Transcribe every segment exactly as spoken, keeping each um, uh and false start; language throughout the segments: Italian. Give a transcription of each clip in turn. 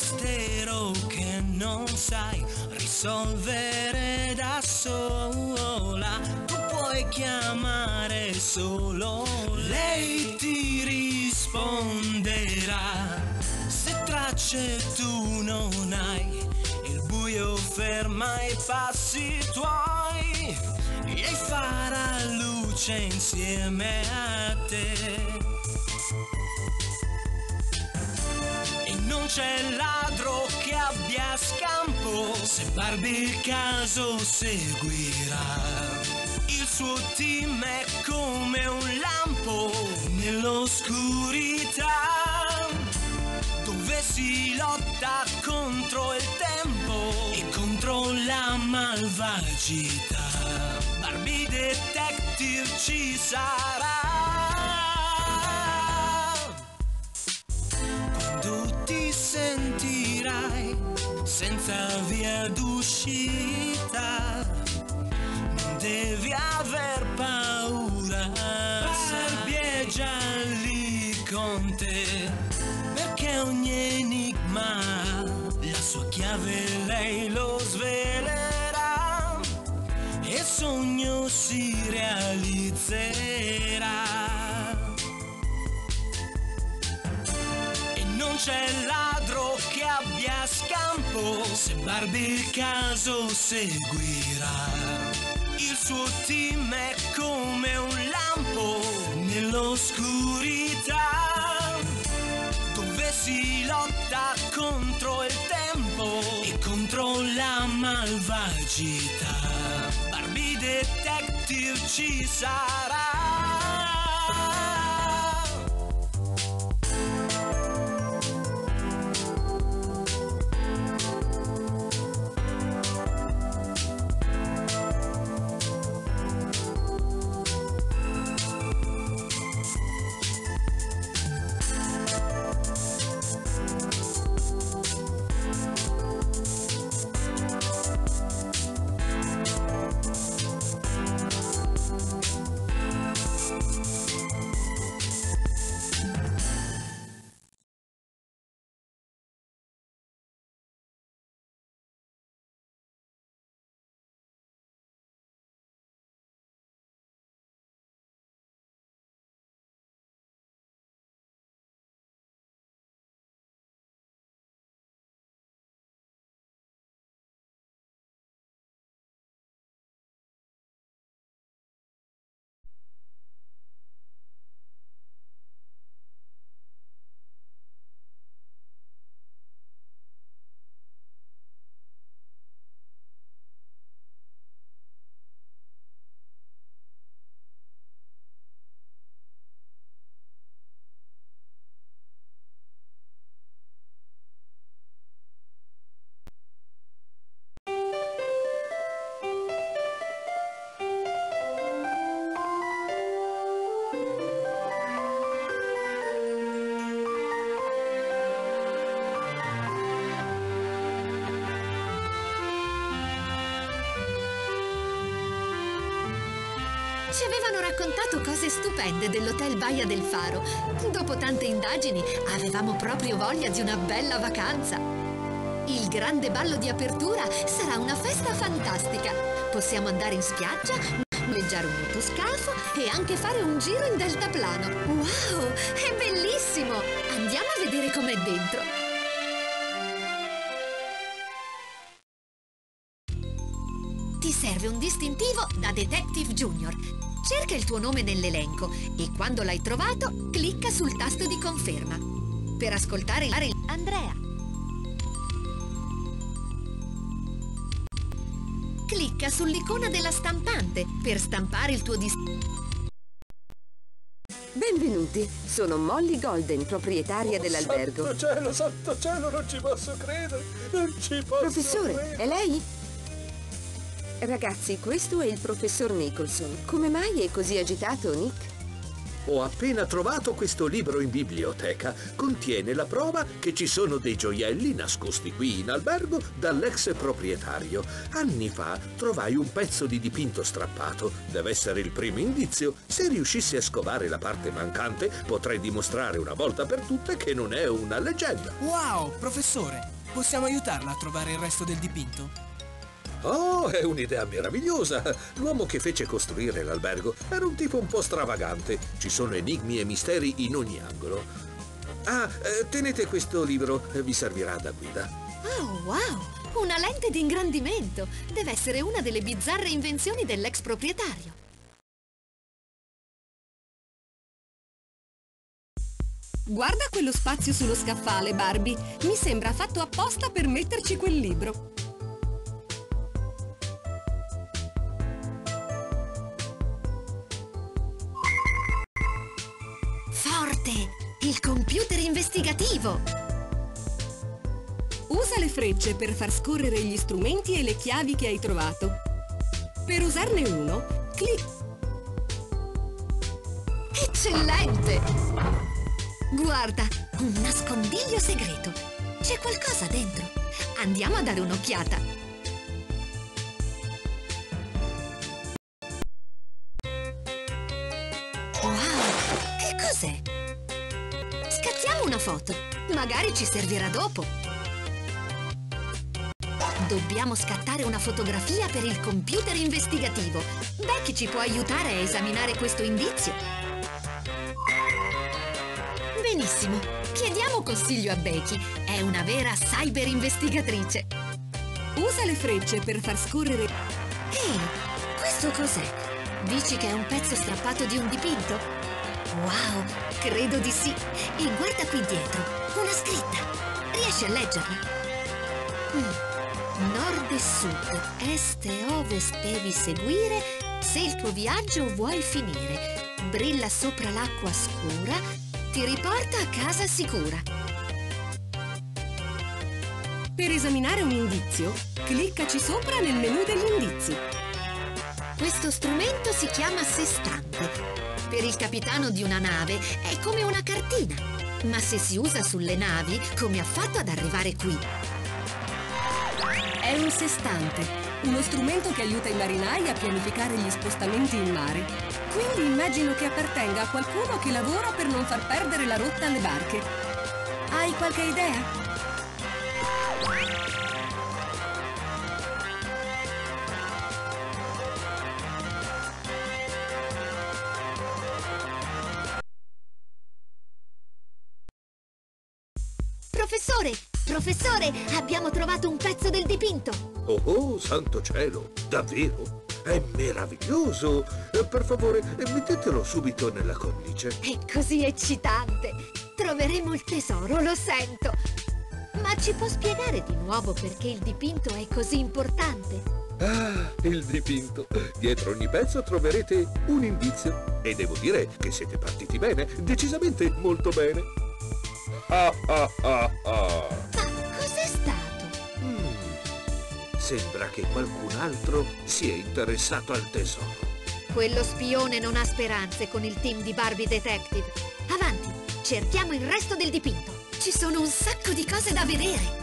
mistero che non sai risolvere da sola. Tu puoi chiamare solo lei, ti risponderà. Se tracce tu non hai, il buio ferma i passi tuoi, lei farà luce insieme a te. E non c'è ladro che abbia scampo se Barbie il caso seguirà. Il suo team è come un lampo nell'oscurità, dove si lotta contro il tempo e contro la malvagità. Barbie Detective ci sarà. Quando ti sentirai senza via d'uscita, non devi aver paura, Barbie è già lì con te, perché ogni enigma la sua chiave lei lo svelerà e il sogno si realizzerà. E non c'è ladro che abbia scampo se Barbie il caso seguirà. Il suo team è come un lampo nell'oscurità, dove si lotta contro il tempo e contro la malvagità. Barbie Detective ci sarà. Ci avevano raccontato cose stupende dell'Hotel Baia del Faro. Dopo tante indagini avevamo proprio voglia di una bella vacanza. Il grande ballo di apertura sarà una festa fantastica. Possiamo andare in spiaggia, noleggiare un motoscafo e anche fare un giro in deltaplano. Wow, è bellissimo! Andiamo a vedere com'è dentro. Ti serve un distintivo da Detective Junior. Cerca il tuo nome nell'elenco e quando l'hai trovato, clicca sul tasto di conferma. Per ascoltare il Andrea. Clicca sull'icona della stampante per stampare il tuo distintivo. Benvenuti, sono Molly Golden, proprietaria Oh, dell'albergo. Santo cielo, santo cielo, non ci posso credere, non ci posso Professore, credere. è lei? Ragazzi, questo è il professor Nicholson. Come mai è così agitato, Nick? Ho appena trovato questo libro in biblioteca. Contiene la prova che ci sono dei gioielli nascosti qui in albergo dall'ex proprietario. Anni fa trovai un pezzo di dipinto strappato. Deve essere il primo indizio. Se riuscissi a scovare la parte mancante, potrei dimostrare una volta per tutte che non è una leggenda. Wow, professore! Possiamo aiutarla a trovare il resto del dipinto? Oh, è un'idea meravigliosa! L'uomo che fece costruire l'albergo era un tipo un po' stravagante. Ci sono enigmi e misteri in ogni angolo. Ah, eh, tenete questo libro, eh, vi servirà da guida. Oh, wow! Una lente di ingrandimento! Deve essere una delle bizzarre invenzioni dell'ex proprietario. Guarda quello spazio sullo scaffale, Barbie. Mi sembra fatto apposta per metterci quel libro. Forte! Il computer investigativo! Usa le frecce per far scorrere gli strumenti e le chiavi che hai trovato. Per usarne uno, clicca. Eccellente! Guarda, un nascondiglio segreto. C'è qualcosa dentro. Andiamo a dare un'occhiata. Wow, che cos'è? Scattiamo una foto. Magari ci servirà dopo. Dobbiamo scattare una fotografia per il computer investigativo. Becky ci può aiutare a esaminare questo indizio. Benissimo, chiediamo consiglio a Becky. È una vera cyber investigatrice. Usa le frecce per far scorrere... Ehi, questo cos'è? Dici che è un pezzo strappato di un dipinto? Wow, credo di sì. E guarda qui dietro, una scritta. Riesci a leggerla? Mm. Nord e sud, est e ovest devi seguire se il tuo viaggio vuoi finire. Brilla sopra l'acqua scura, ti riporta a casa sicura. Per esaminare un indizio, cliccaci sopra nel menu degli indizi. Questo strumento si chiama sestante. Per il capitano di una nave è come una cartina. Ma se si usa sulle navi, come ha fatto ad arrivare qui? È un sestante, uno strumento che aiuta i marinai a pianificare gli spostamenti in mare. Quindi immagino che appartenga a qualcuno che lavora per non far perdere la rotta alle barche. Hai qualche idea? Professore! Professore! Abbiamo trovato un pezzo del dipinto! Oh, oh, santo cielo! Davvero? È meraviglioso! Eh, per favore, eh, mettetelo subito nella cornice. È così eccitante! Troveremo il tesoro, lo sento! Ma ci può spiegare di nuovo perché il dipinto è così importante? Ah, il dipinto! Dietro ogni pezzo troverete un indizio. E devo dire che siete partiti bene, decisamente molto bene. Ah, ah, ah, ah. Ma cos'è stato? Mm. Sembra che qualcun altro sia interessato al tesoro. Quello spione non ha speranze con il team di Barbie Detective. Avanti, cerchiamo il resto del dipinto. Ci sono un sacco di cose da vedere.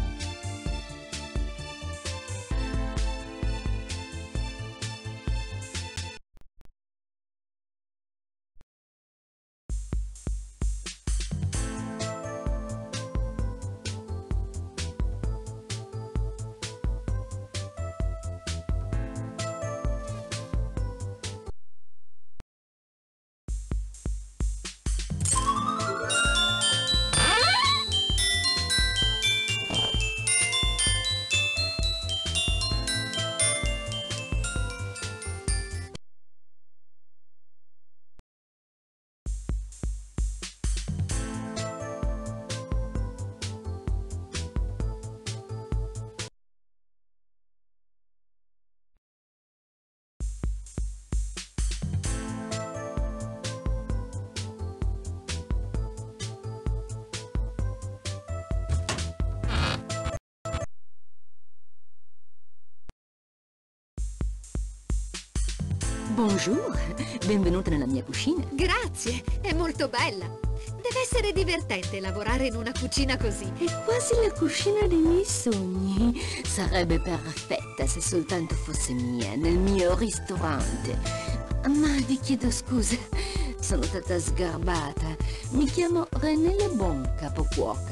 Bonjour, benvenuta nella mia cucina. Grazie, è molto bella. Deve essere divertente lavorare in una cucina così. È quasi la cucina dei miei sogni. Sarebbe perfetta se soltanto fosse mia, nel mio ristorante. Ma vi chiedo scusa, sono stata sgarbata. Mi chiamo René Le Bon, capocuoca.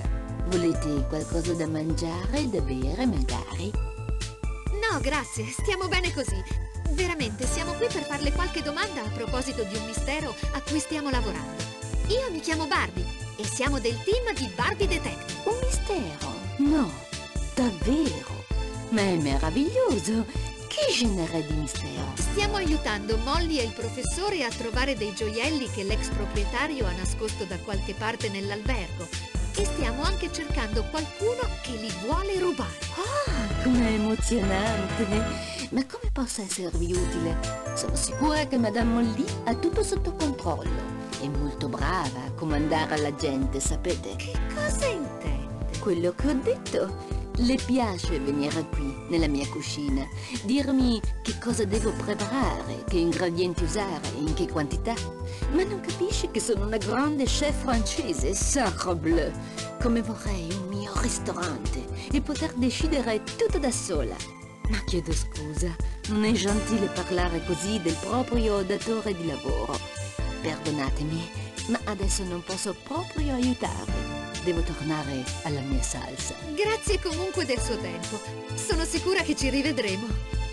Volete qualcosa da mangiare, da bere magari? No, grazie, stiamo bene così. Veramente, siamo qui per farle qualche domanda a proposito di un mistero a cui stiamo lavorando. Io mi chiamo Barbie e siamo del team di Barbie Detective. Un mistero? No, davvero? Ma è meraviglioso! Che genere di mistero? Stiamo aiutando Molly e il professore a trovare dei gioielli che l'ex proprietario ha nascosto da qualche parte nell'albergo. E stiamo anche cercando qualcuno che li vuole rubare. Ah, com'è emozionante! Ma come posso esservi utile? Sono sicura che Madame Molly ha tutto sotto controllo. È molto brava a comandare la gente, sapete? Che cosa intende? Quello che ho detto. Le piace venire qui, nella mia cucina, dirmi che cosa devo preparare, che ingredienti usare, in che quantità. Ma non capisce che sono una grande chef francese, sacre bleu. Come vorrei un mio ristorante e poter decidere tutto da sola. Ma chiedo scusa, non è gentile parlare così del proprio datore di lavoro. Perdonatemi, ma adesso non posso proprio aiutarvi. Devo tornare alla mia salsa. Grazie comunque del suo tempo. Sono sicura che ci rivedremo.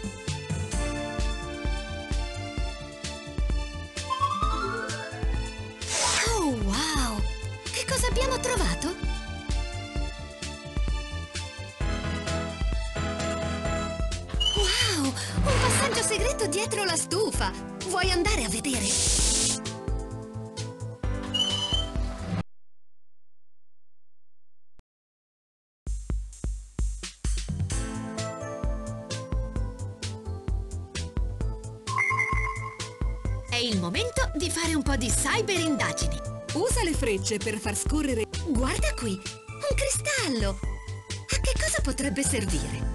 Oh, wow! Che cosa abbiamo trovato? Wow! Un passaggio segreto dietro la stufa! Vuoi andare a vedere? È il momento di fare un po' di cyber indagini. Usa le frecce per far scorrere... Guarda qui, un cristallo! A che cosa potrebbe servire?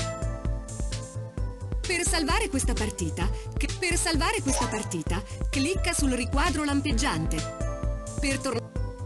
Per salvare questa partita, che- per salvare questa partita, clicca sul riquadro lampeggiante. Per tornare...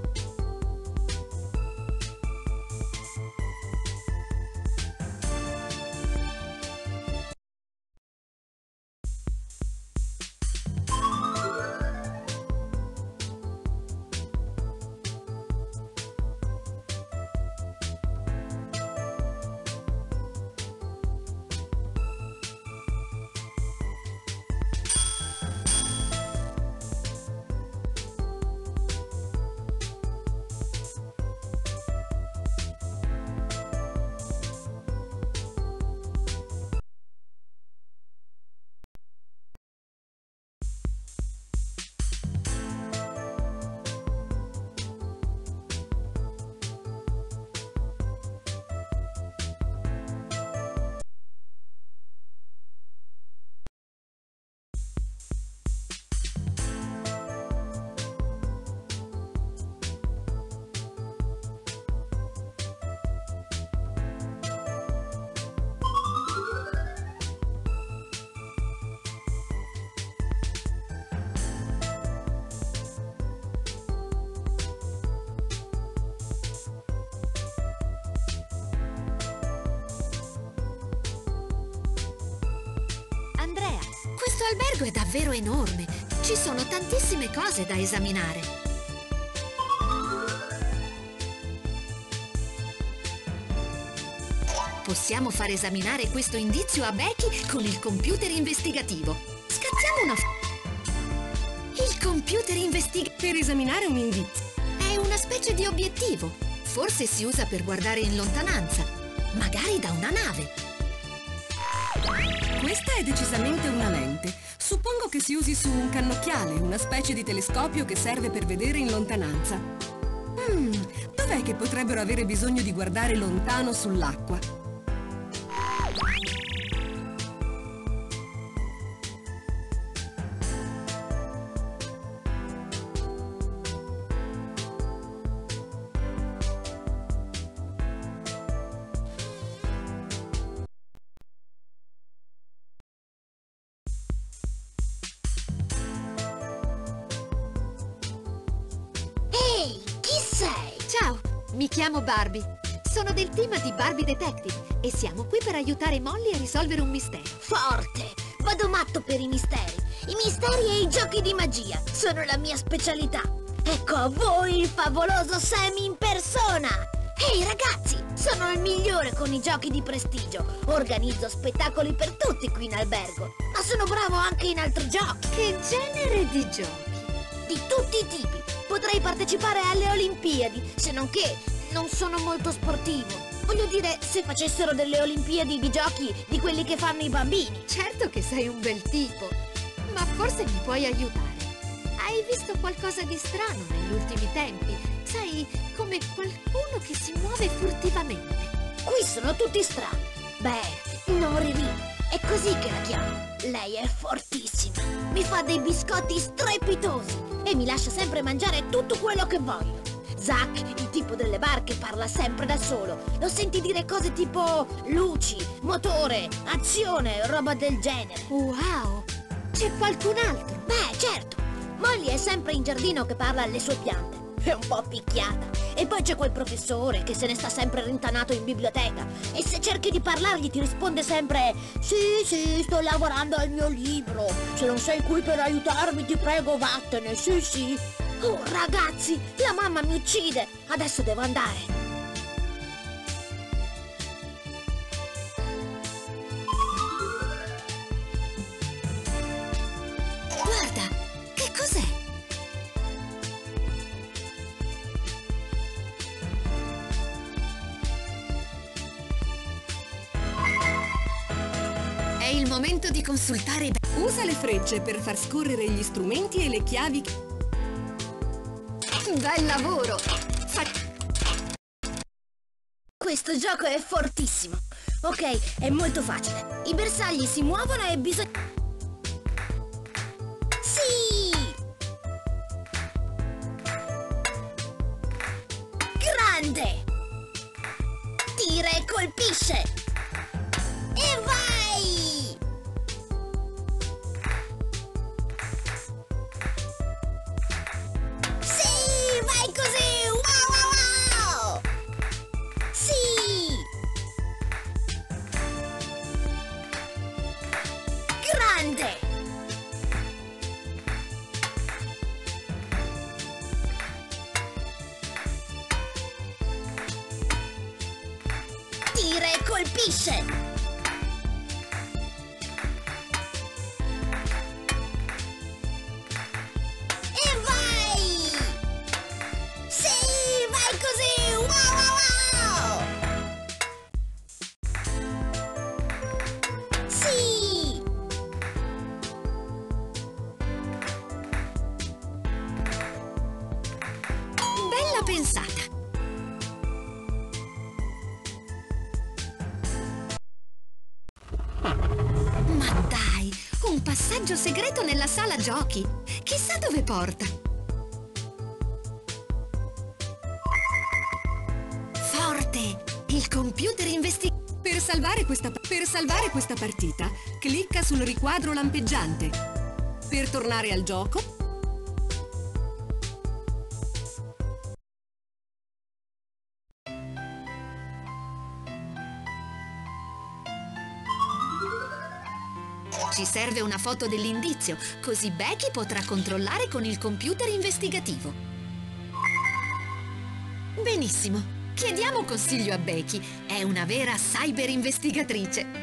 Andrea, questo albergo è davvero enorme. Ci sono tantissime cose da esaminare. Possiamo far esaminare questo indizio a Becky con il computer investigativo. Scattiamo una... f- Il computer investigativo Per esaminare un indizio. è una specie di obiettivo. Forse si usa per guardare in lontananza, magari da una nave. Questa è decisamente una lente. Suppongo che si usi su un cannocchiale, una specie di telescopio che serve per vedere in lontananza. Hmm, dov'è che potrebbero avere bisogno di guardare lontano sull'acqua? Ehi, chi sei? Ciao, mi chiamo Barbie. Sono del team di Barbie Detective e siamo qui per aiutare Molly a risolvere un mistero. Forte! Vado matto per i misteri. I misteri e i giochi di magia sono la mia specialità. Ecco a voi il favoloso Sam in persona. Ehi ragazzi, sono il migliore con i giochi di prestigio. Organizzo spettacoli per tutti qui in albergo, ma sono bravo anche in altri giochi. Che genere di giochi? Di tutti i tipi. Potrei partecipare alle Olimpiadi, se non che non sono molto sportivo. Voglio dire, se facessero delle Olimpiadi di giochi di quelli che fanno i bambini. Certo che sei un bel tipo, ma forse mi puoi aiutare. Hai visto qualcosa di strano negli ultimi tempi? Sai, come qualcuno che si muove furtivamente. Qui sono tutti strani. Beh, non Riri, è così che la chiamo. Lei è fortissima. Mi fa dei biscotti strepitosi e mi lascia sempre mangiare tutto quello che voglio. Zack, il tipo delle barche, parla sempre da solo. Lo senti dire cose tipo luci, motore, azione, roba del genere. Wow! C'è qualcun altro? Beh, certo. Molly è sempre in giardino che parla alle sue piante. È un po' picchiata. E poi c'è quel professore che se ne sta sempre rintanato in biblioteca. E se cerchi di parlargli ti risponde sempre: sì, sì, sto lavorando al mio libro. Se non sei qui per aiutarmi ti prego vattene, sì, sì. Oh, ragazzi, la mamma mi uccide. Adesso devo andare. Guarda, che cos'è? È il momento di consultare. Usa le frecce per far scorrere gli strumenti e le chiavi. Bel lavoro! Fa... Questo gioco è fortissimo. Ok, è molto facile. I bersagli si muovono e bisogna... Sì! Grande! Tira e colpisce! E vai! Sì! Vai così! Wow, wow, wow! Sì! Grande! Tira e colpisce! E vai! Sì! Vai così! Wow, wow, wow! Sì! Bella pensata! Ma dai, un passaggio segreto nella sala giochi! Chissà dove porta! Forte! Il computer investiga... Per salvare questa, per salvare questa partita, clicca sul riquadro lampeggiante. Per tornare al gioco, Ci serve una foto dell'indizio, così Becky potrà controllare con il computer investigativo. Benissimo, chiediamo consiglio a Becky, è una vera cyber investigatrice.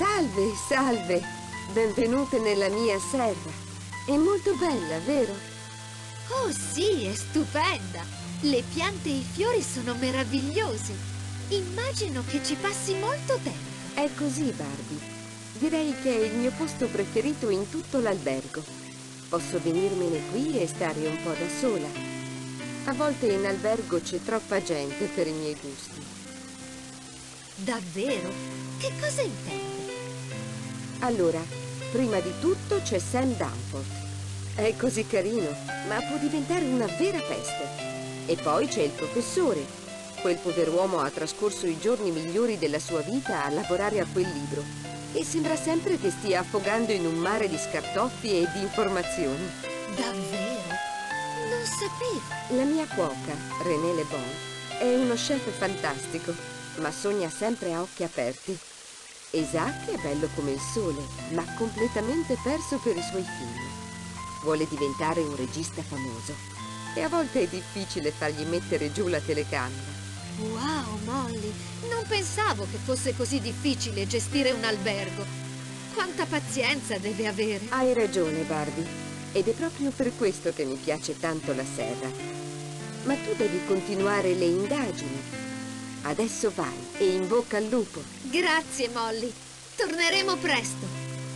Salve, salve. Benvenute nella mia serra. È molto bella, vero? Oh sì, è stupenda! Le piante e i fiori sono meravigliosi. Immagino che ci passi molto tempo. È così, Barbie. Direi che è il mio posto preferito in tutto l'albergo. Posso venirmene qui e stare un po' da sola. A volte in albergo c'è troppa gente per i miei gusti. Davvero? Che cosa intendi? Allora, prima di tutto c'è Sam Danforth. È così carino, ma può diventare una vera peste. E poi c'è il professore. Quel pover'uomo ha trascorso i giorni migliori della sua vita a lavorare a quel libro e sembra sempre che stia affogando in un mare di scartoffie e di informazioni. Davvero? Non sapevo. La mia cuoca, René Le Bon, è uno chef fantastico, ma sogna sempre a occhi aperti. Isaac è bello come il sole, ma completamente perso per i suoi film. Vuole diventare un regista famoso e a volte è difficile fargli mettere giù la telecamera. Wow, Molly, non pensavo che fosse così difficile gestire un albergo. Quanta pazienza deve avere. Hai ragione, Barbie, ed è proprio per questo che mi piace tanto la serra. Ma tu devi continuare le indagini. Adesso vai e in bocca al lupo. Grazie, Molly. Torneremo presto.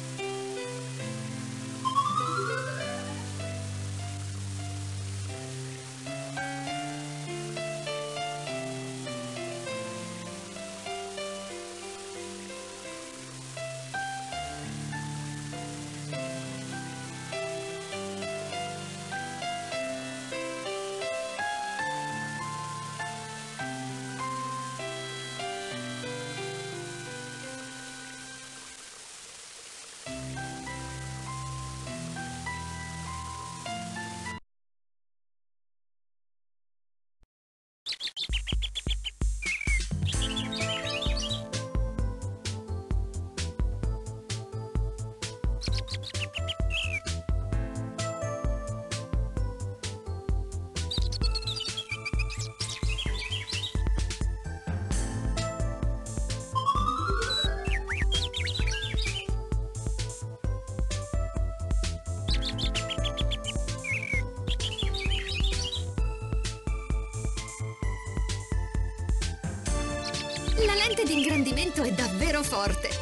La lente di ingrandimento è davvero forte.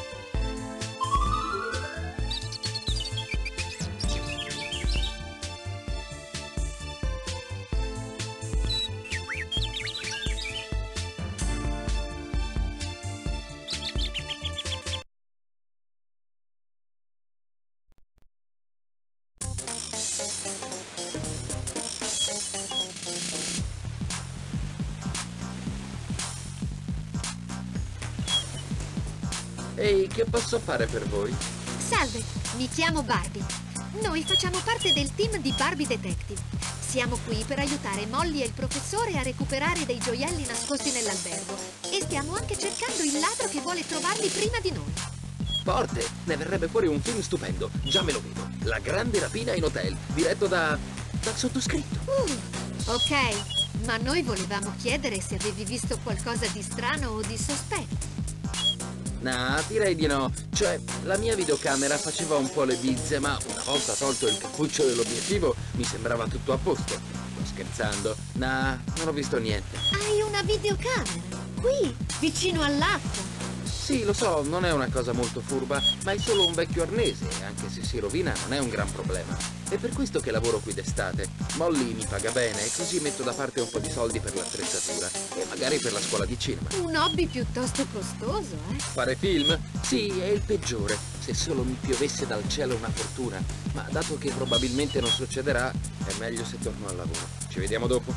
Ehi, che posso fare per voi? Salve, mi chiamo Barbie. Noi facciamo parte del team di Barbie Detective. Siamo qui per aiutare Molly e il professore a recuperare dei gioielli nascosti nell'albergo. E stiamo anche cercando il ladro che vuole trovarli prima di noi. Forte! Ne verrebbe fuori un film stupendo. Già me lo vedo. La grande rapina in hotel, diretto da... dal sottoscritto. Uh, ok, ma noi volevamo chiedere se avevi visto qualcosa di strano o di sospetto. No, direi di no. Cioè, la mia videocamera faceva un po' le bizze, ma una volta tolto il cappuccio dell'obiettivo mi sembrava tutto a posto. Sto scherzando. No, non ho visto niente. Hai una videocamera? Qui, vicino all'acqua. Sì, lo so, non è una cosa molto furba, ma è solo un vecchio arnese, anche se si rovina non è un gran problema. È per questo che lavoro qui d'estate. Molly mi paga bene e così metto da parte un po' di soldi per l'attrezzatura e magari per la scuola di cinema. Un hobby piuttosto costoso, eh? Fare film? Sì, è il peggiore. Se solo mi piovesse dal cielo una fortuna. Ma dato che probabilmente non succederà, è meglio se torno al lavoro. Ci vediamo dopo.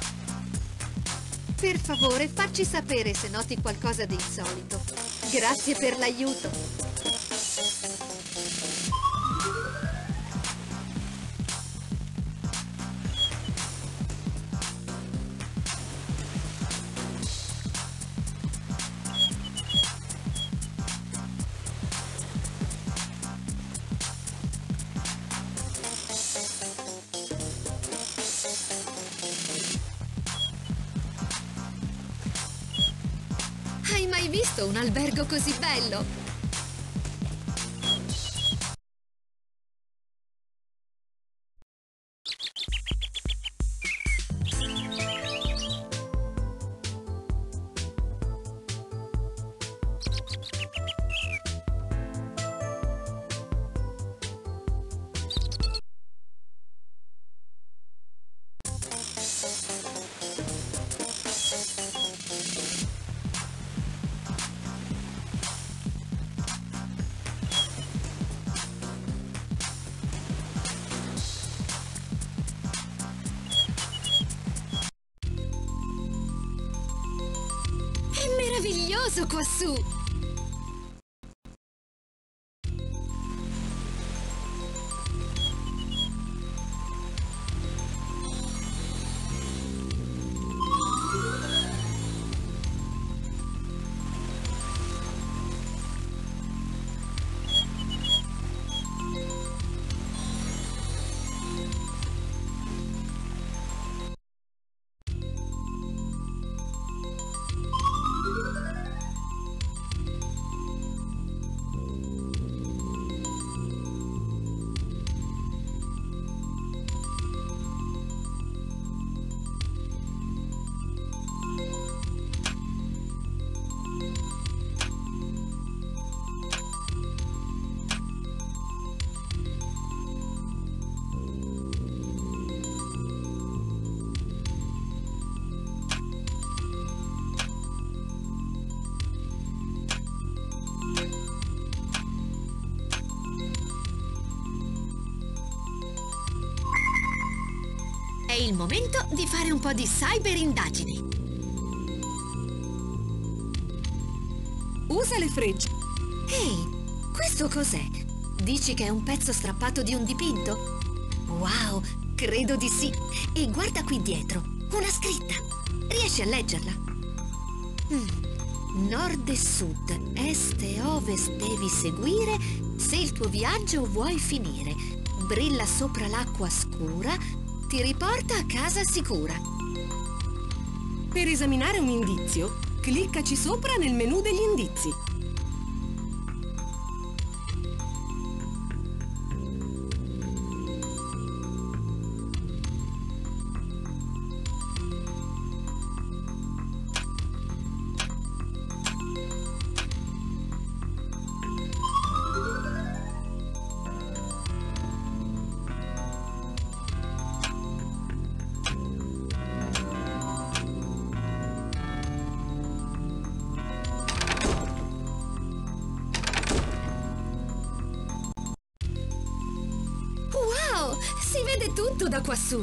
Per favore, facci sapere se noti qualcosa di insolito. Grazie per l'aiuto. Hai mai visto un albergo così bello? pericoloso quassù! È il momento di fare un po' di cyber indagini. Usa le frecce. Ehi, questo cos'è? Dici che è un pezzo strappato di un dipinto? Wow, credo di sì. E guarda qui dietro, una scritta. Riesci a leggerla? Mm. Nord e sud, est e ovest devi seguire se il tuo viaggio vuoi finire. Brilla sopra l'acqua scura, ti riporta a casa sicura. Per esaminare un indizio, cliccaci sopra nel menu degli indizi. Wow, si vede tutto da quassù.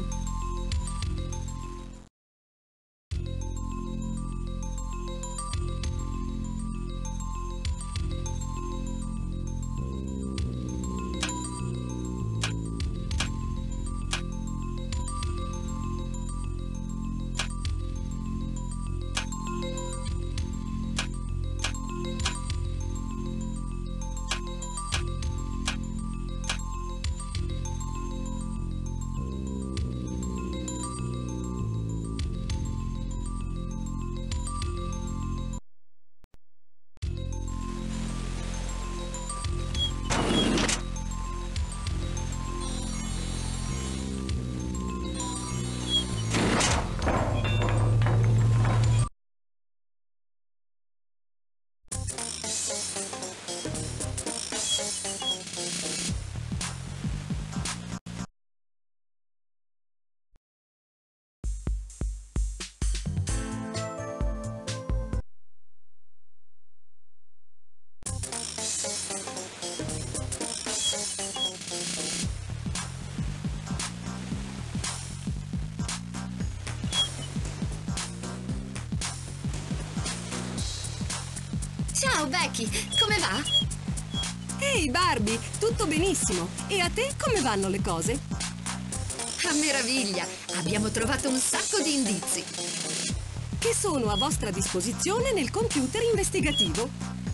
Ciao Becky, come va? Ehi Barbie, tutto benissimo. E a te come vanno le cose? A meraviglia, abbiamo trovato un sacco di indizi. Che sono a vostra disposizione nel computer investigativo.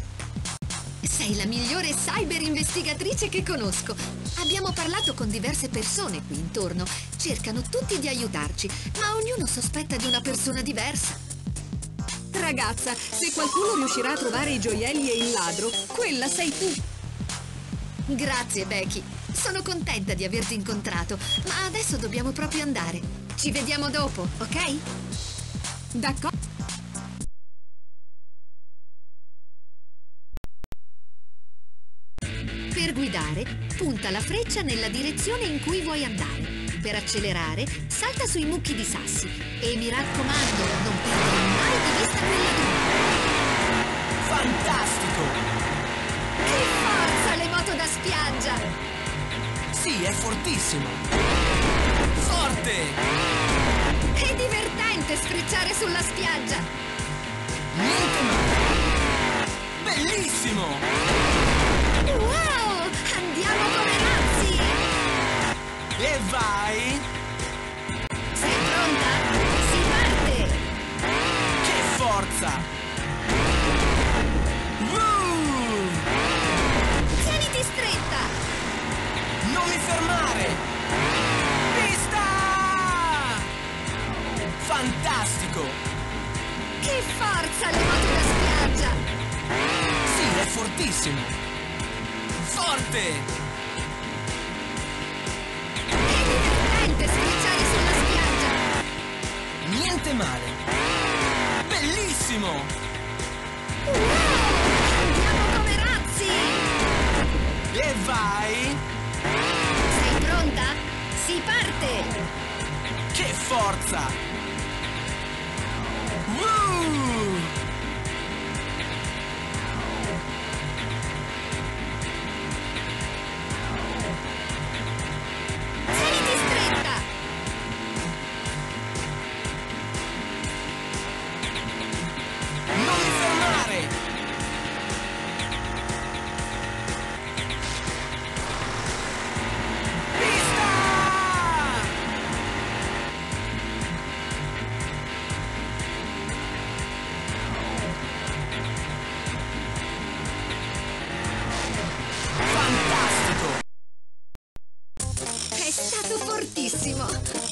Sei la migliore cyber investigatrice che conosco. Abbiamo parlato con diverse persone qui intorno. Cercano tutti di aiutarci, ma ognuno sospetta di una persona diversa. Ragazza, se qualcuno riuscirà a trovare i gioielli e il ladro, quella sei tu. Grazie, Becky. Sono contenta di averti incontrato, ma adesso dobbiamo proprio andare. Ci vediamo dopo, ok? D'accordo. Per guidare, punta la freccia nella direzione in cui vuoi andare. Per accelerare, salta sui mucchi di sassi e mi raccomando, non perdere mai di vista quella duna. Fantastico! Che forza le moto da spiaggia! Sì, è fortissimo! Forte! È divertente sfrecciare sulla spiaggia! Niente male! Bellissimo! Wow! Andiamo come razzi! E vai! Sei pronta? Si parte! Che forza! Woo! Tieniti stretta! Non mi fermare! Pista! Fantastico! Che forza le moto da spiaggia! Sì, è fortissimo! Forte! È divertente sfrecciare sulla spiaggia! Niente male! Bellissimo! Wow! Andiamo come razzi! E vai! Sei pronta? Si parte! Che forza! Woo! Tieniti stretta! Non mi fermare! Fantastico! È stato fortissimo!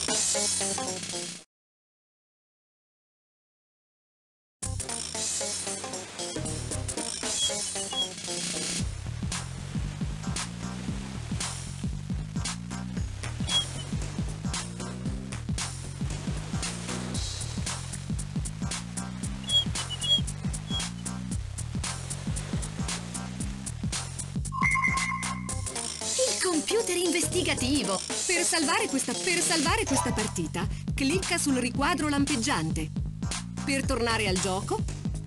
Il computer investigativo! Per salvare questa, per salvare questa partita, clicca sul riquadro lampeggiante. Per tornare al gioco,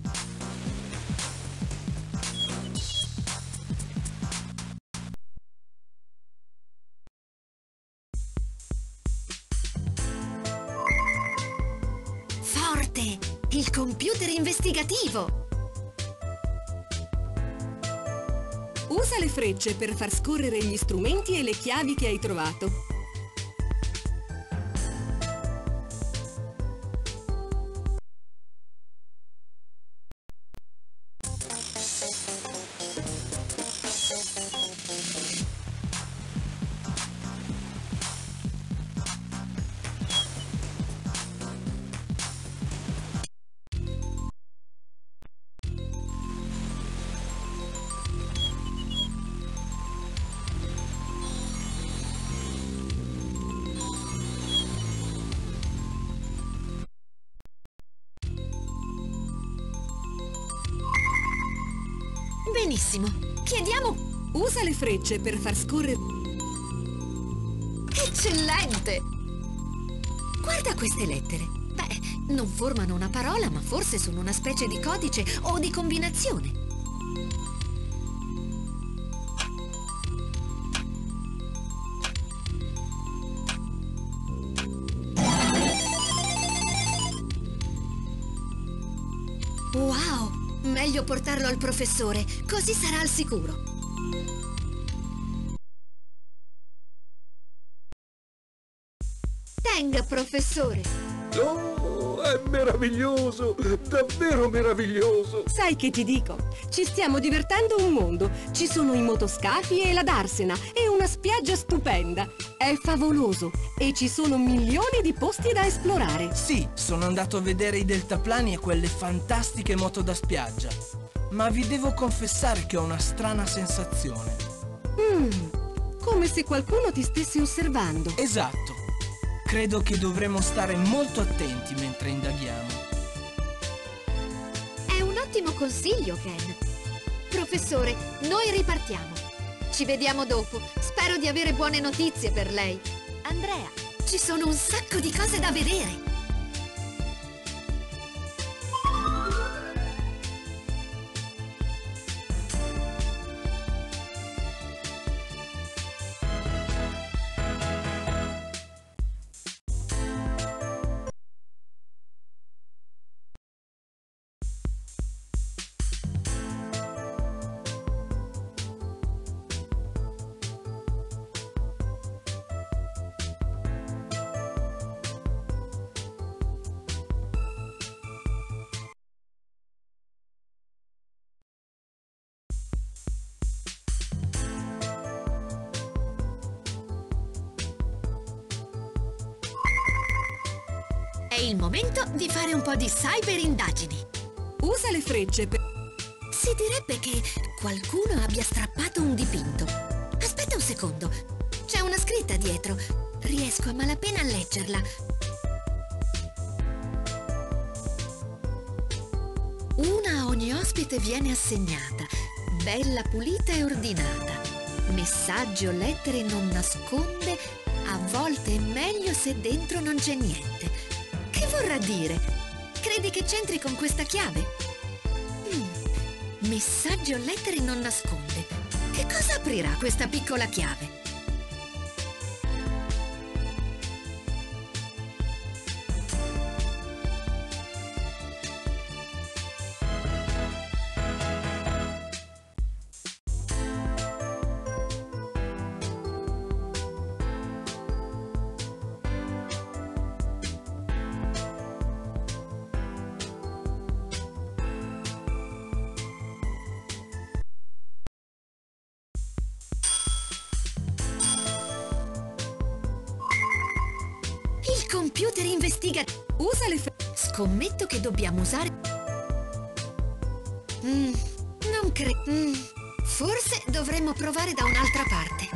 Forte! Il computer investigativo! usa le frecce per far scorrere gli strumenti e le chiavi che hai trovato. Benissimo! Chiediamo... Usa le frecce per far scorrere... Eccellente! Guarda queste lettere. Beh, non formano una parola, ma forse sono una specie di codice o di combinazione. Wow! Meglio portarlo al professore, così sarà al sicuro. Tenga, professore. Oh, è meraviglioso! Davvero meraviglioso! Sai che ti dico? Ci stiamo divertendo un mondo. Ci sono i motoscafi e la darsena e una spiaggia stupenda. È favoloso e ci sono milioni di posti da esplorare. Sì, sono andato a vedere i deltaplani e quelle fantastiche moto da spiaggia. Ma vi devo confessare che ho una strana sensazione. Mm, come se qualcuno ti stesse osservando. Esatto. Credo che dovremo stare molto attenti mentre indaghiamo. È un ottimo consiglio, Ken. Professore, noi ripartiamo. Ci vediamo dopo. Spero di avere buone notizie per lei. Andrea, ci sono un sacco di cose da vedere. il momento di fare un po' di cyberindagini. Usa le frecce per... Si direbbe che qualcuno abbia strappato un dipinto. Aspetta un secondo. C'è una scritta dietro. Riesco a malapena a leggerla. Una a ogni ospite viene assegnata. Bella, pulita e ordinata. Messaggi o lettere non nasconde. A volte è meglio se dentro non c'è niente. Che vorrà dire? Credi che c'entri con questa chiave? Mm. Messaggi o lettere non nasconde. Che cosa aprirà questa piccola chiave? Computer investiga... Usa le... Scommetto che dobbiamo usare... Mm, non credo... Mm, forse dovremmo provare da un'altra parte.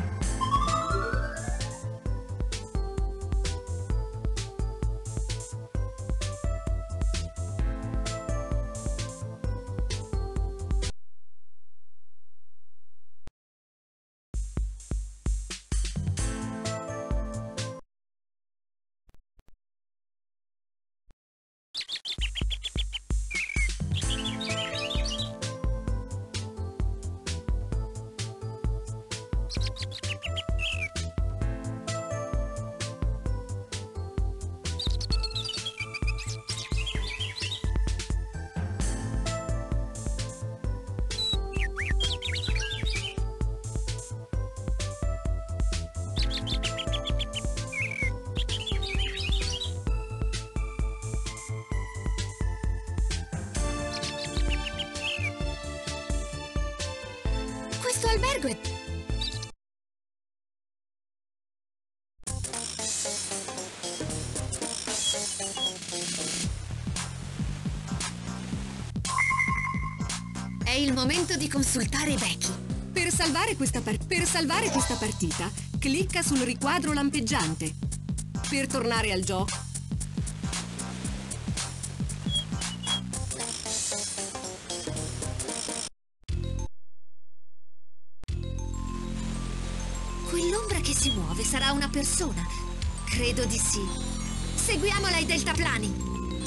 Questo albergo è... È il momento di consultare Becky. Per salvare questa par- per salvare questa partita, clicca sul riquadro lampeggiante. Per tornare al gioco... Quell'ombra che si muove sarà una persona? Credo di sì. Seguiamola ai deltaplani.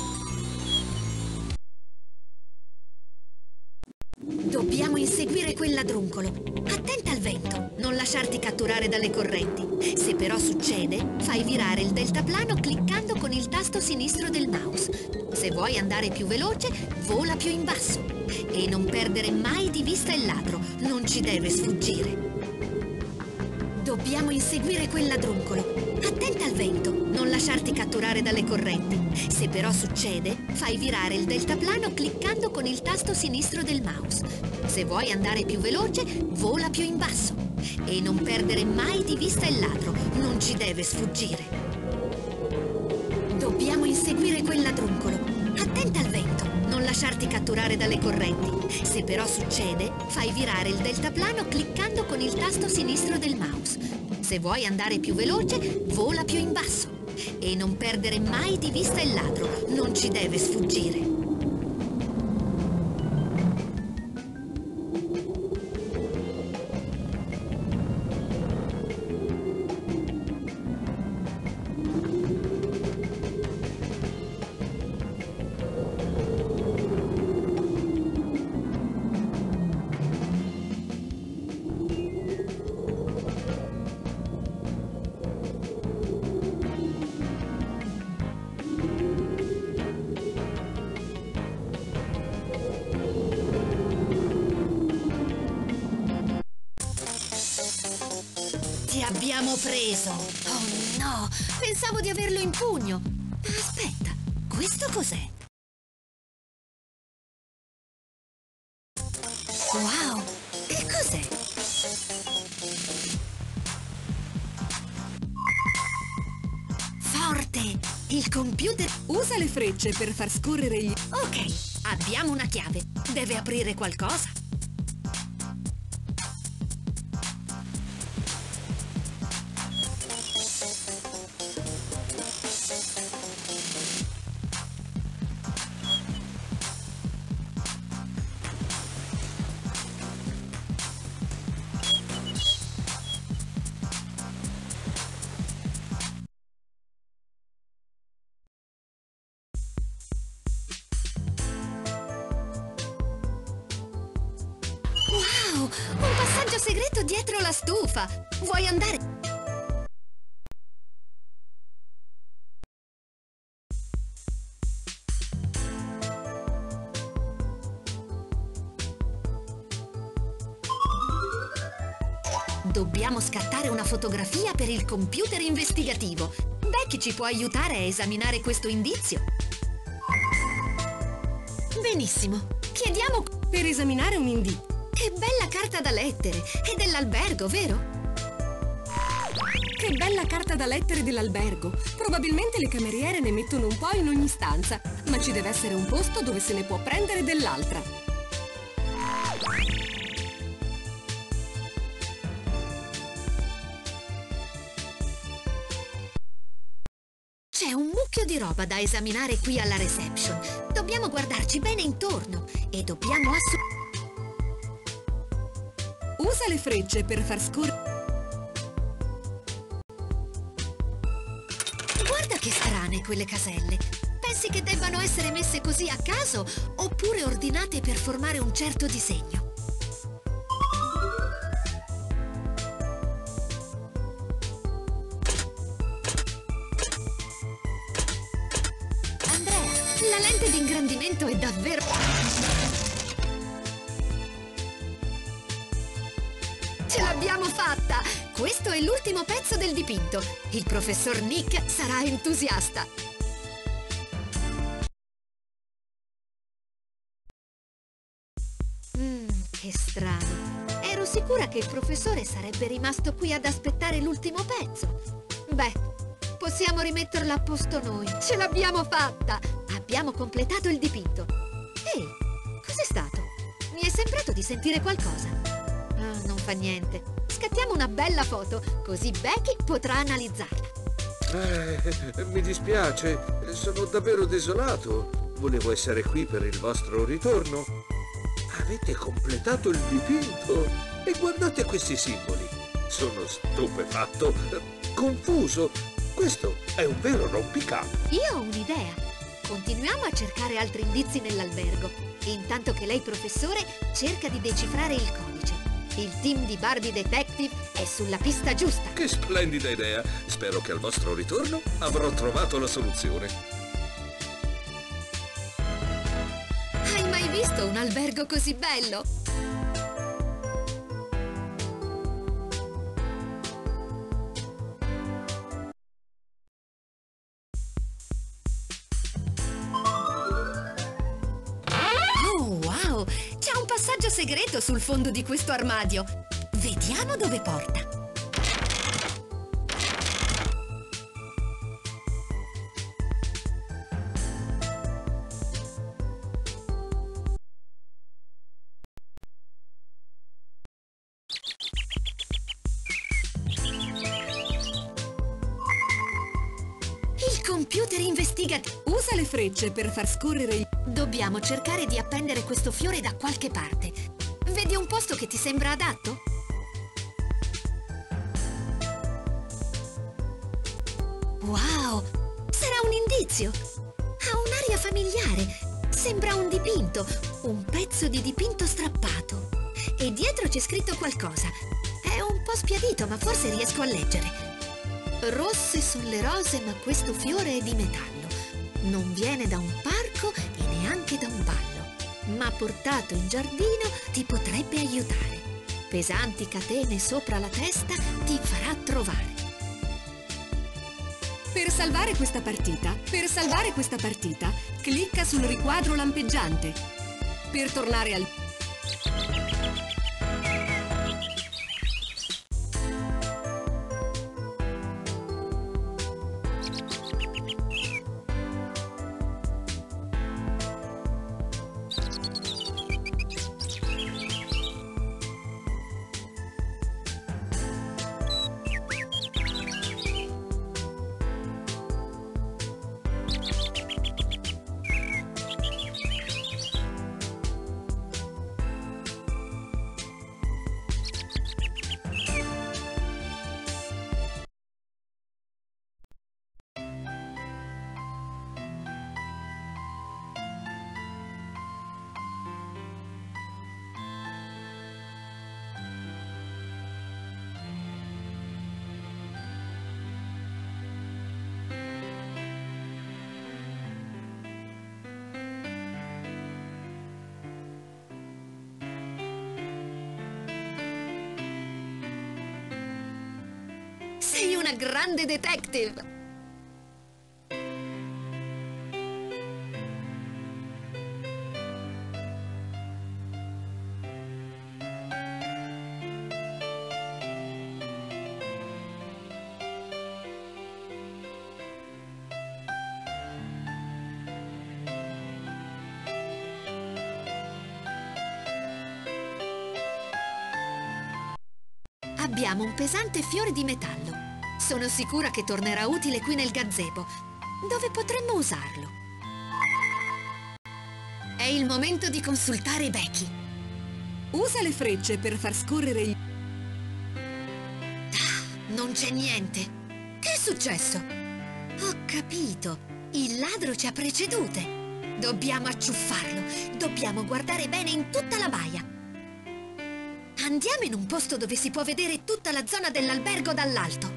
Dobbiamo inseguire quel ladruncolo. Attenta al vento, non lasciarti catturare dalle correnti. Se però succede, fai virare il deltaplano cliccando con il tasto sinistro del mouse. Se vuoi andare più veloce, vola più in basso. E non perdere mai di vista il ladro, non ci deve sfuggire. Dobbiamo inseguire quel ladruncolo. Attenta al vento, non lasciarti catturare dalle correnti. Se però succede, fai virare il deltaplano cliccando con il tasto sinistro del mouse. Se vuoi andare più veloce, vola più in basso. E non perdere mai di vista il ladro, non ci deve sfuggire. Dobbiamo inseguire quel ladruncolo. Attenta al vento, non lasciarti catturare dalle correnti. Se però succede, fai virare il deltaplano cliccando con il tasto sinistro del mouse. Se vuoi andare più veloce, vola più in basso. E non perdere mai di vista il ladro, non ci deve sfuggire. Ti abbiamo preso! Oh no! Pensavo di averlo in pugno! Aspetta, questo cos'è? Wow! Che cos'è? Forte! Il computer... Usa le frecce per far scorrere gli... Ok, abbiamo una chiave. Deve aprire qualcosa. Wow, un passaggio segreto dietro la stufa. Vuoi andare? Dobbiamo scattare una fotografia per il computer investigativo. Becky ci può aiutare a esaminare questo indizio. Benissimo. Chiediamo... Per esaminare un indizio. Che bella carta da lettere! È dell'albergo, vero? Che bella carta da lettere dell'albergo! Probabilmente le cameriere ne mettono un po' in ogni stanza, ma ci deve essere un posto dove se ne può prendere dell'altra. C'è un mucchio di roba da esaminare qui alla reception. Dobbiamo guardarci bene intorno e dobbiamo assolutamente... Usa le frecce per far scorrere... Guarda che strane quelle caselle. Pensi che debbano essere messe così a caso oppure ordinate per formare un certo disegno? Andrea, la lente di ingrandimento è davvero... Ce l'abbiamo fatta! Questo è l'ultimo pezzo del dipinto. Il professor Nick sarà entusiasta. Mmm, che strano. Ero sicura che il professore sarebbe rimasto qui ad aspettare l'ultimo pezzo. Beh, possiamo rimetterlo a posto noi. Ce l'abbiamo fatta! Abbiamo completato il dipinto. Ehi, cos'è stato? Mi è sembrato di sentire qualcosa. Ah, non fa niente. Scattiamo una bella foto, così Becky potrà analizzarla. Eh, mi dispiace, sono davvero desolato. Volevo essere qui per il vostro ritorno. Avete completato il dipinto e guardate questi simboli. Sono stupefatto, confuso. Questo è un vero rompicapo. Io ho un'idea. Continuiamo a cercare altri indizi nell'albergo, intanto che lei, professore, cerca di decifrare il codice. Il team di Barbie Detective è sulla pista giusta. Che splendida idea! Spero che al vostro ritorno avrò trovato la soluzione. Hai mai visto un albergo così bello? Oh, wow! C'è un passaggio segreto sul fondo di questo armadio. Vediamo dove porta. Il computer investigativo. Usa le frecce per far scorrere il... Dobbiamo cercare di appendere questo fiore da qualche parte. Vedi un posto che ti sembra adatto? Wow! Sarà un indizio! Ha un'aria familiare. Sembra un dipinto, un pezzo di dipinto strappato. E dietro c'è scritto qualcosa. È un po' spiadito, ma forse riesco a leggere. Rosse sono le rose, ma questo fiore è di metallo. Non viene da un parco e neanche da un ballo, ma portato in giardino ti potrebbe aiutare. Pesanti catene sopra la testa ti farà trovare. Per salvare questa partita, per salvare questa partita, clicca sul riquadro lampeggiante. Per tornare al... Sei una grande detective! Abbiamo un pesante fiore di metallo. Sono sicura che tornerà utile qui nel gazebo, dove potremmo usarlo. È il momento di consultare Becky. Usa le frecce per far scorrere il... Ah, non c'è niente. Che è successo? Ho capito. Il ladro ci ha precedute. Dobbiamo acciuffarlo. Dobbiamo guardare bene in tutta la baia. Andiamo in un posto dove si può vedere tutta la zona dell'albergo dall'alto.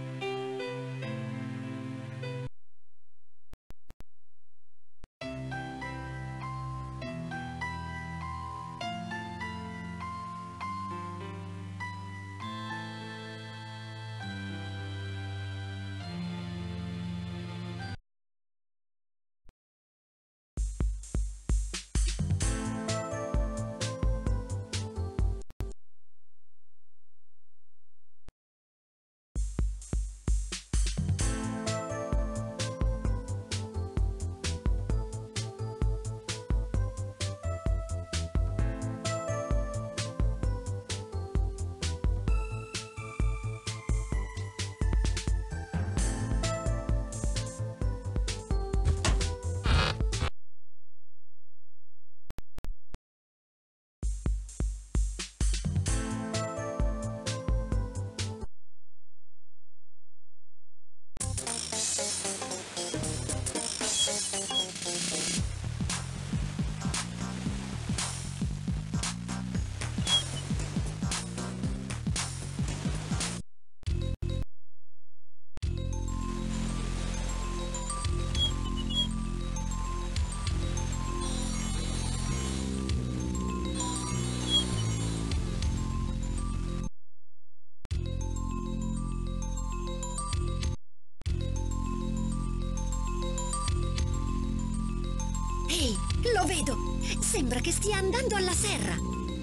Ehi, lo vedo! Sembra che stia andando alla serra!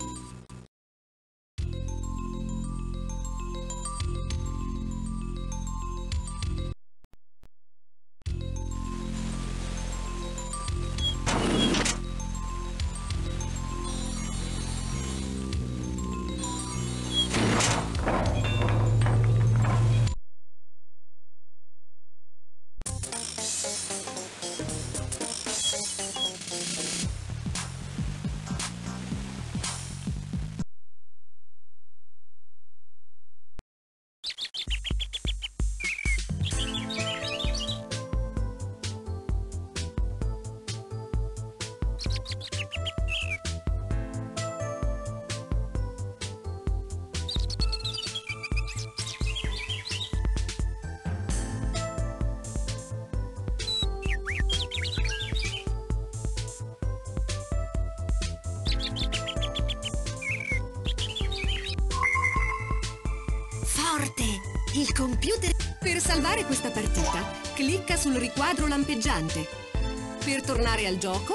Forte! Il computer... Per salvare questa partita, clicca sul riquadro lampeggiante. Per tornare al gioco,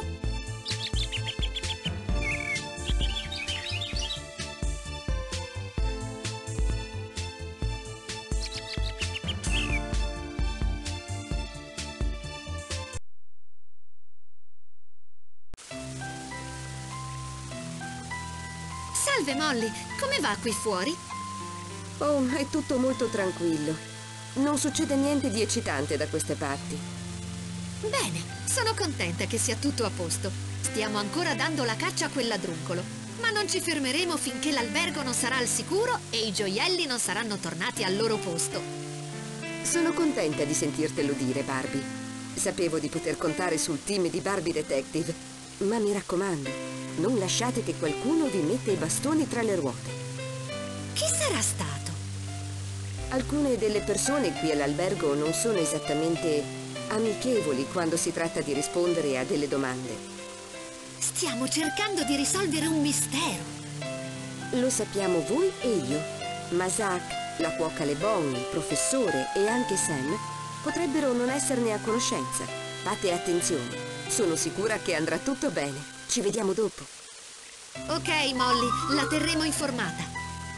Salve Molly, come va qui fuori? Oh, è tutto molto tranquillo. Non succede niente di eccitante da queste parti. Bene, sono contenta che sia tutto a posto. Stiamo ancora dando la caccia a quel ladruncolo, ma non ci fermeremo finché l'albergo non sarà al sicuro e i gioielli non saranno tornati al loro posto. Sono contenta di sentirtelo dire, Barbie. Sapevo di poter contare sul team di Barbie Detective, ma mi raccomando, non lasciate che qualcuno vi metta i bastoni tra le ruote. Chi sarà stato? Alcune delle persone qui all'albergo non sono esattamente amichevoli quando si tratta di rispondere a delle domande. Stiamo cercando di risolvere un mistero. Lo sappiamo voi e io, ma Zack La cuoca Le Bon, il professore e anche Sam potrebbero non esserne a conoscenza. Fate attenzione. Sono sicura che andrà tutto bene. Ci vediamo dopo. Ok, Molly, la terremo informata.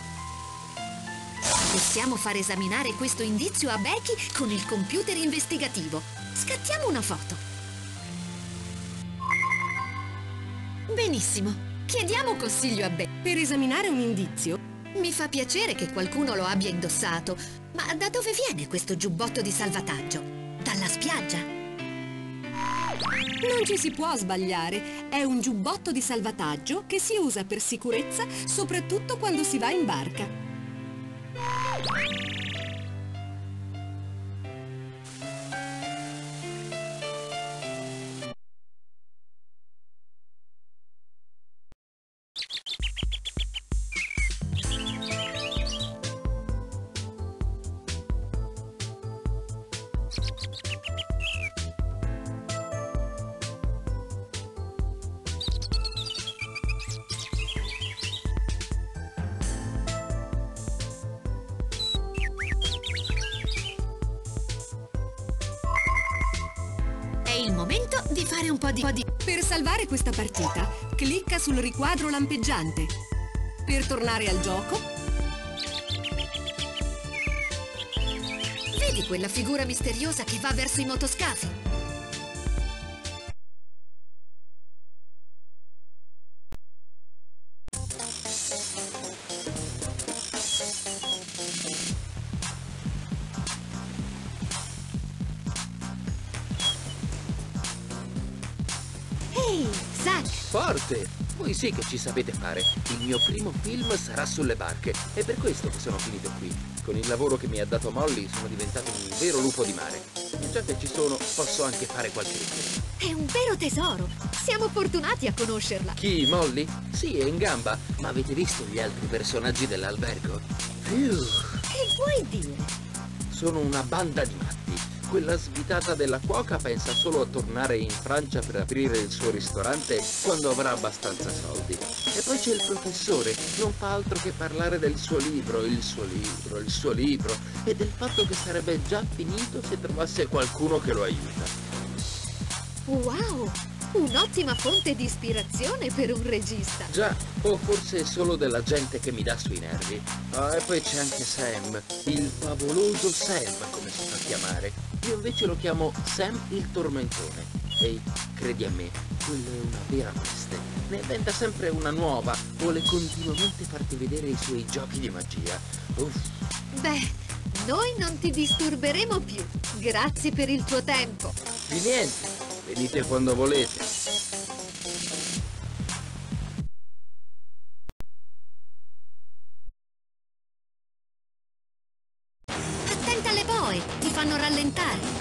Possiamo far esaminare questo indizio a Becky con il computer investigativo. Scattiamo una foto. Benissimo. Chiediamo consiglio a Becky. Per esaminare un indizio, Mi fa piacere che qualcuno lo abbia indossato, ma da dove viene questo giubbotto di salvataggio? Dalla spiaggia? non ci si può sbagliare. È un giubbotto di salvataggio che si usa per sicurezza, soprattutto quando si va in barca. È il momento di fare un po' di... po' di- Per salvare questa partita, clicca sul riquadro lampeggiante. Per tornare al gioco, Vedi quella figura misteriosa che va verso i motoscafi? Ehi, Zack! Forte! Voi sì che ci sapete fare. Il mio primo film sarà sulle barche. È per questo che sono finito qui. Con il lavoro che mi ha dato Molly sono diventato un vero lupo di mare. E già che ci sono, posso anche fare qualche ricerca. È un vero tesoro! Siamo fortunati a conoscerla! Chi, Molly? Sì, è in gamba. Ma avete visto gli altri personaggi dell'albergo? Fiu, Che vuoi dire? sono una banda di matti. Quella svitata della cuoca pensa solo a tornare in Francia per aprire il suo ristorante quando avrà abbastanza soldi. E poi c'è il professore, non fa altro che parlare del suo libro, il suo libro, il suo libro, e del fatto che sarebbe già finito se trovasse qualcuno che lo aiuta. Wow! Un'ottima fonte di ispirazione per un regista! Già, o forse è solo della gente che mi dà sui nervi. Ah, e poi c'è anche Sam, il favoloso Sam, come si fa chiamare. Io invece lo chiamo Sam il tormentone. Ehi, credi a me, quello è una vera peste. Ne inventa sempre una nuova, vuole continuamente farti vedere i suoi giochi di magia. Uff. Beh, noi non ti disturberemo più. Grazie per il tuo tempo. Di niente, venite quando volete. Attenta alle boe, ti fanno rallentare.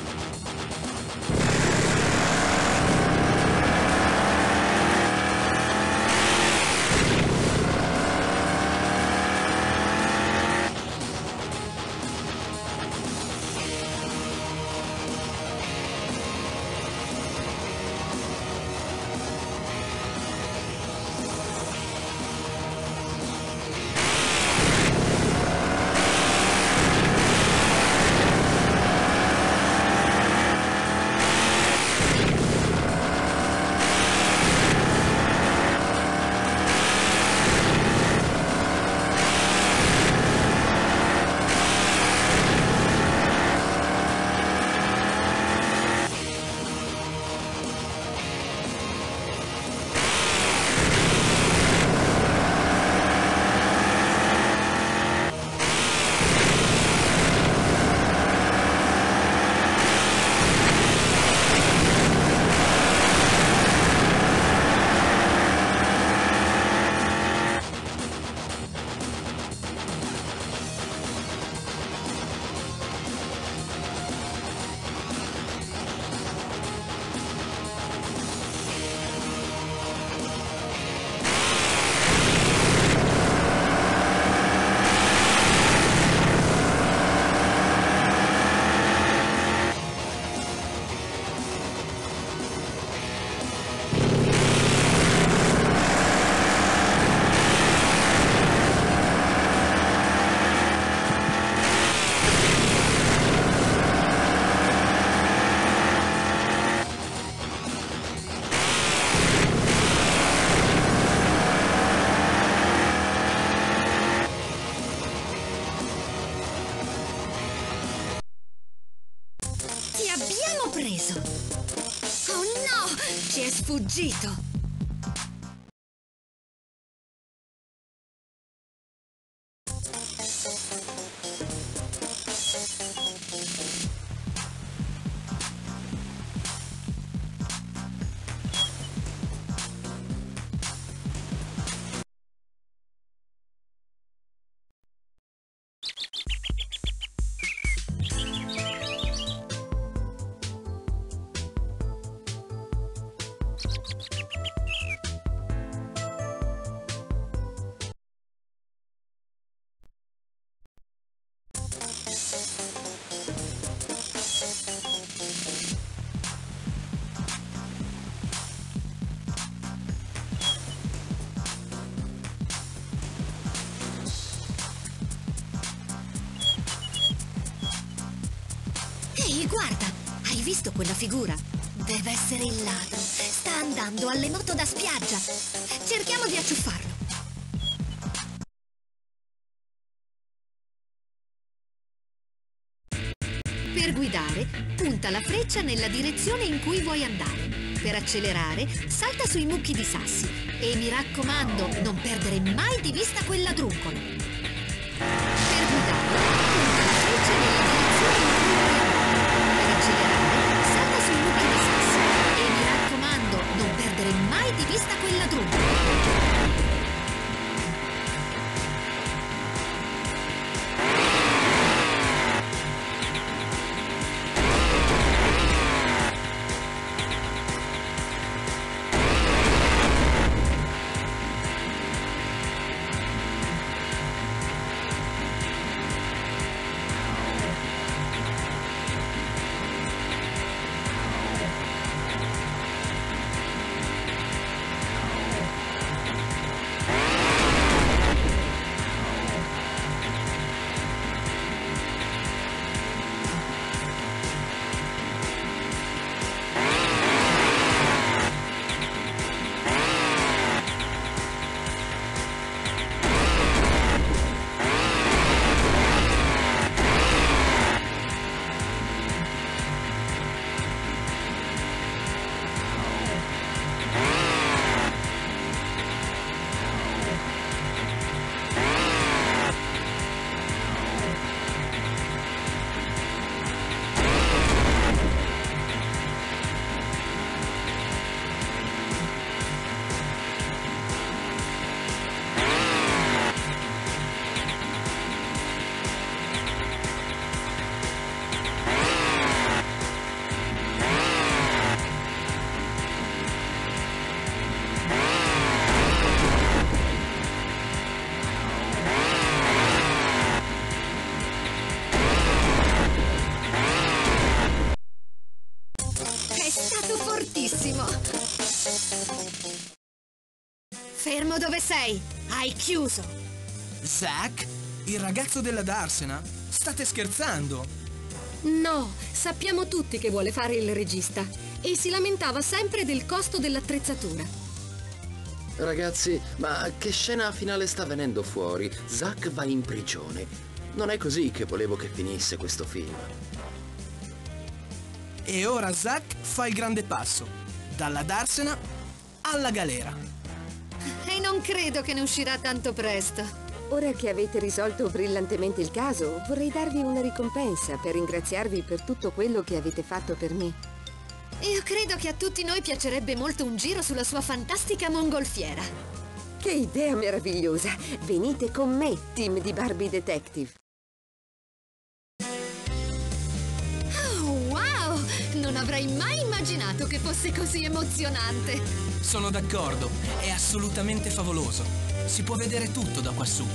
preso! Oh no! Ci è sfuggito! Ehi, guarda! Hai visto quella figura? Deve essere il ladro. Sta andando alle moto da spiaggia. Cerchiamo di acciuffarlo. Per guidare, punta la freccia nella direzione in cui vuoi andare. Per accelerare, salta sui mucchi di sassi. E mi raccomando, non perdere mai di vista quel ladruncolo. Per guidare, punta la freccia nella direzione in cui vuoi andare. Per accelerare, salta sui mucchi di sassi. E mi raccomando, non perdere mai di vista quel ladruncolo. Fermo dove sei! Hai chiuso! Zack? Il ragazzo della Darsena? State scherzando? No, sappiamo tutti che vuole fare il regista e si lamentava sempre del costo dell'attrezzatura. Ragazzi, ma che scena finale sta venendo fuori? Zack va in prigione. Non è così che volevo che finisse questo film. E ora Zack fa il grande passo. Dalla Darsena alla galera. E non credo che ne uscirà tanto presto. Ora che avete risolto brillantemente il caso, vorrei darvi una ricompensa per ringraziarvi per tutto quello che avete fatto per me. Io credo che a tutti noi piacerebbe molto un giro sulla sua fantastica mongolfiera. Che idea meravigliosa! Venite con me, team di Barbie Detective. Oh, wow! Non avrei mai immaginato che fosse così emozionante. Sono d'accordo, è assolutamente favoloso. Si può vedere tutto da quassù.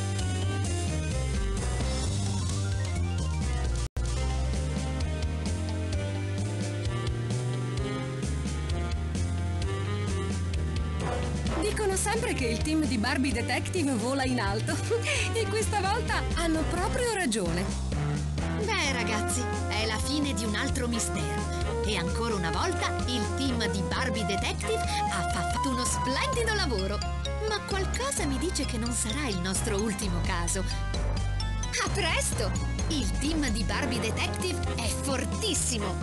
Dicono sempre che il team di Barbie Detective vola in alto e questa volta hanno proprio ragione. Beh, ragazzi, è la fine di un altro mistero. E ancora una volta il team di Barbie Detective ha fatto uno splendido lavoro. Ma qualcosa mi dice che non sarà il nostro ultimo caso. A presto! Il team di Barbie Detective è fortissimo!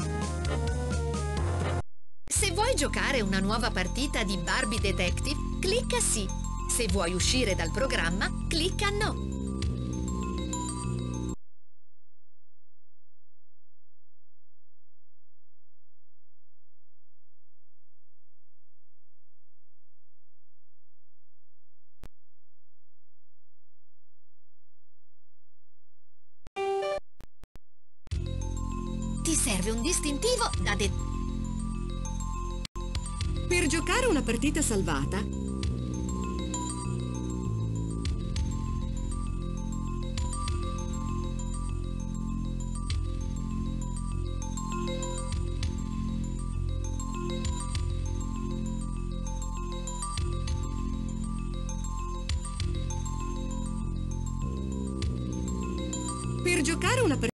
Se vuoi giocare una nuova partita di Barbie Detective, clicca sì. Se vuoi uscire dal programma, clicca no. Ti serve un distintivo da det... Per giocare una partita salvata, per giocare una partita